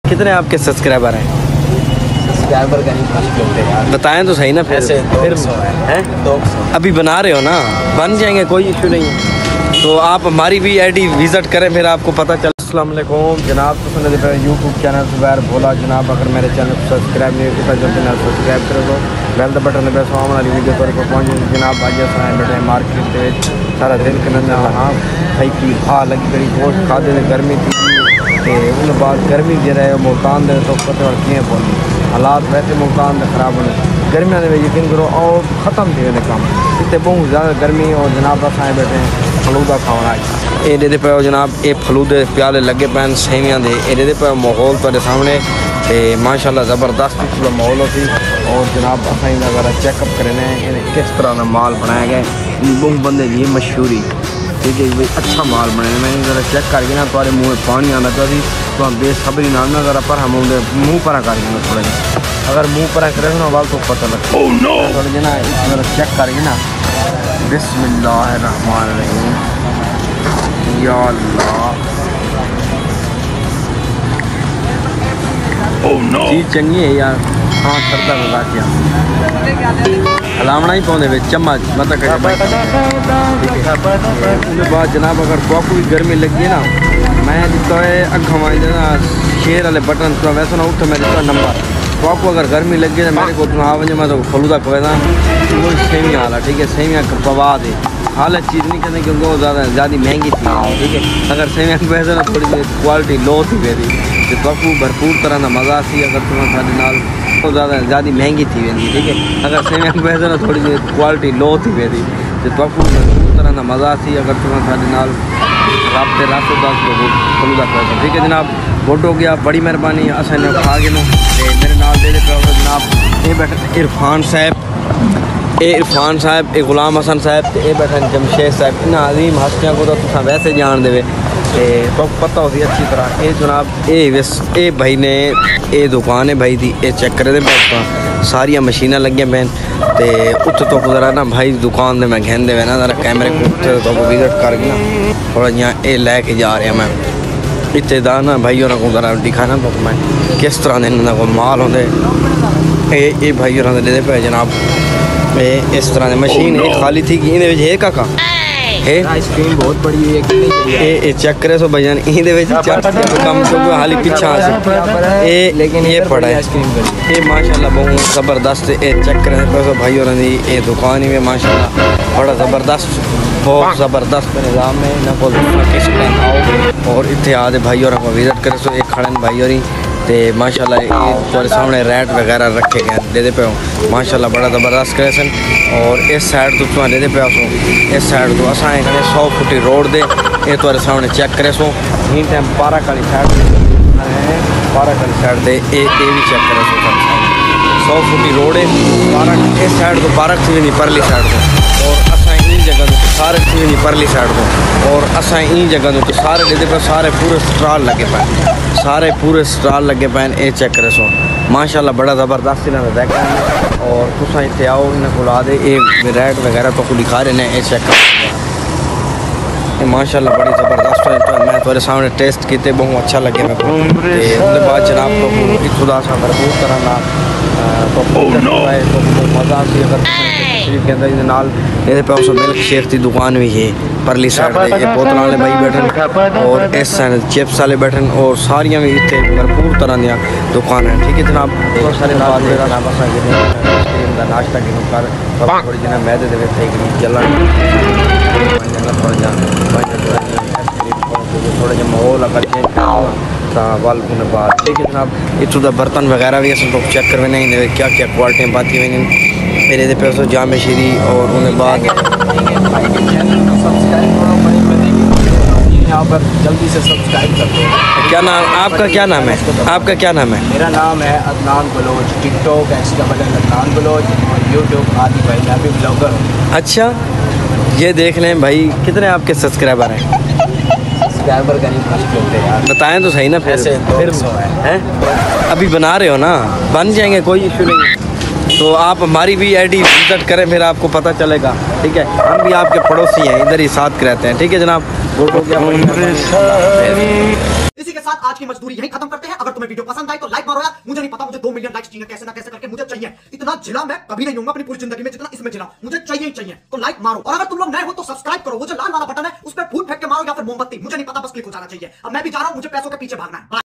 कितने आपके सब्सक्राइबर हैं? सब्सक्राइबर का नहीं यार, बताएं तो सही ना। फिर 200 है 200। अभी बना रहे हो ना, बन जाएंगे, कोई इशू नहीं है। तो आप हमारी भी आईडी विज़िट करें, फिर आपको पता चले। अस्सलाम वालेकुम जनाब, तो सुन रहे यूट्यूब चैनल ज़ुबैर भोला। जनाब अगर मेरे चैनल को सब्सक्राइब नहीं किया तो चैनल सब्सक्राइब करो, बेल द बटन दबाओ, आने वाली वीडियो पर पहुँच। जनाब अज अस बैठे मार्केट के सारा दिन कन हाँ भाई की खा लगी करी गोश्त खाते गर्मी थी, उन बाद गर्मी जो है मुल्तान दे तो पता किए पौनी हालात वैसे मुल्तान के खराब होने गर्मियों में यकीन करो और ख़त्म थी वे काम इतने बहुत ज़्यादा गर्मी। और जनाब अस बैठे फलूदा खाना एडे पे जनाब, ये फलूदे प्याले लगे पैन सेवियां दे एडे पे माहौल तेरे सामने माशाल्लाह ज़बरदस्त पिछला माहौल होती। और जनाब असें अगर चेकअप करें किस तरह का माल बनाया गया बहुत बंदे की मशहूरी, ठीक है भाई, अच्छा माल बने। मैंने ज़रा चेक करके ना तुम्हारे मुँह में पानी आना चाहिए तो बेसब्री ना ज़रा पर हम मुँह पर करके ना थोड़ा अगर मुँह पर करें ना वाल तो पता लगता थोड़े जना ज़रा चेक करके ना। बिस्मिल्लाहिर्रहमानिर्रहीम, या अल्लाह चीज़ चंगी है यार। हाँ ठरदा लगा के हलावना ही पाने चम्मच मतलब उसके बाद जनाब अगर आपको भी गर्मी लगी है ना, मैं दिता है अखा ना शेर वाले बटन तो वैसे ना उठ मैं दिता नंबर तो आपको अगर गर्मी लगी है मेरे को आ वजे मैं तो फलूदा खवेदा वो सेवियाँ वाला, ठीक है, सेवियाँ पवा दे हालत चीज़ नहीं करने क्योंकि वो ज़्यादा महंगी थी, ठीक है। अगर सेवियाँ वैसे ना थोड़ी क्वालिटी लो थी मेरी तो आपको भरपूर तरह का मज़ा सी अगर तुम्हें साढ़े नाल तो ज़्यादा महंगी थी वेंदी, ठीक है। अगर सेवियाँ वैसे ना थोड़ी क्वालिटी लो थी मेरी तो आपको भरपूर तरह का मज़ा सी अगर तुम्हें साढ़े नाल रास्ते फलूदा खवेदा, ठीक है जनाब। वोट हो गया, बड़ी मेहरबानी असें खा गए मेरे नाल दे जनाब ये बैठे इरफान साहब, ये गुलाम हसन साहब, ये बैठे जमशेद साहब। इन अजीम हस्तियों को तो तुम वैसे जान दे तो पता होती अच्छी तरह। ये जनाब ये भाई ने ये दुकान है भाई दी, ये चेक करे सारिया मशीना लगे पैन तो उत्थे तो जरा ना भाई दुकान दे मैं कहते वे ना जरा कैमरे को तो विजिट करके ना थोड़ा जिहा ये लैके जा रहा मैं इतने दा ना भाई और को जरा दिखाना तो मैं किस तरह के इन्होंने को माल होंगे ये भाई और दे पे जनाब। इस तरह की मशीन ये खाली थी कि ये काका है आइसक्रीम बहुत बड़ी है ये चेक करे सो भजन ये कम तो हाली पीछा से लेकिन ये पड़ा है आइसक्रीम ये माशाल्लाह बहुत ज़बरदस्त। ये चेक करे सो भाई और ये दुकान ही में माशाल्लाह बड़ा ज़बरदस्त बहुत ज़बरदस्त निज़ाम है ना को किस टाइम आओ और इतने आदे भाई और विजिट करे सो एक खड़े भाई और तो माशाल्लाह ये तुम्हारे सामने रैट वगैरह रखे गए दे पे हो माशाल्लाह बड़ा ज़बरदस्त क्रेसन। और इस साइड तो तुम दे पे सो इस साइड तो असा 100 फुटी रोड दे ये तुम्हारे सामने चेक करे सो ही टाइम पारा काली साइड दे ये भी चेक करे सो 100 फुटी रोड है पारा इस साइड तो पारक थी नहीं परली साइड को और असा इन जगह तो सारे थी नहीं परली साइड को और असा इन जगह तो सारे दे पे सारे पूरे स्टॉल लगे पे सारे पूरे स्टॉल लगे पैन ये चेक करे सो माशाल्लाह बड़ा ज़बरदस्त इन्होंने देखा है। और तुस इतने आओ इन्हें को ला दे ये रेट वगैरह तो दिखा रहे हैं ये चेक कर माशाल्लाह बड़ी ज़बरदस्त है। तो मैं थोड़े सामने टेस्ट किए बहुत अच्छा लगे मेरे को उसके बाद जनाब तो खुदा सा भरपूर तरह ना तो मज़ा सी अगर के अंदर ये पे उस मिल्क शेक की दुकान भी है परली साइड ये बोतल वाले भाई बैठे और इस साइड चिप्स वाले बैठे और सारिया भी इतने भरपूर तरह दी दुकान है, ठीक है जनाब। बहुत सारे नाश्ता की कर थोड़ी जना मैदे चलन थोड़ा जहा माहौल अगर चेंज वाल बाद, ठीक है जनाब। इतों का बर्तन वगैरह भी असं लोग चेक करवे नहीं क्या क्या क्वालिटियाँ पाती हुई मेरे दे पे जाम शीरी और उन्हें बाद यहाँ पर जल्दी से सब्सक्राइब कर दो। क्या नाम आपका, क्या नाम है आपका, क्या नाम है? मेरा नाम है अदनान बलोच, टिकटॉक अदनान बलोच और यूट्यूब आदि भाई मैं भी ब्लॉगर हूँ। अच्छा ये देख लें भाई कितने आपके सब्सक्राइबर हैं? सब्सक्राइबर का नहीं यार, बताएं तो सही ना। फिर 200 है अभी बना रहे हो ना, बन जाएंगे कोई इशू नहीं। तो आप हमारी भी आईडी विजिट करें फिर आपको पता चलेगा, ठीक है। हम भी आपके पड़ोसी हैं, इधर ही साथ रहते हैं, ठीक है जनाब। इसी के साथ आज आज की मजदूरी यही खत्म करते हैं। अगर तुम्हें वीडियो पसंद आई तो लाइक मारो यार। मुझे नहीं पता मुझे 2 मिलियन लाइक्स चाहिए, कैसे ना कैसे करके मुझे चाहिए। इतना झिला मैं कभी नहीं हूँ अपनी पूरी जिंदगी में जितना इसमें झिला, मुझे चाहिए ही चाहिए। तो लाइक मारो, और अगर तुम लोग नए हो तो सब्सक्राइब करो। वो जो लाल वाला बटन है उस पर फूल फेंक के मारो या फिर मोमबत्ती, मुझे नहीं पता, बस क्लिक हो जाना चाहिए। अब मैं भी जा रहा हूं, मुझे पैसों के पीछे भागना है।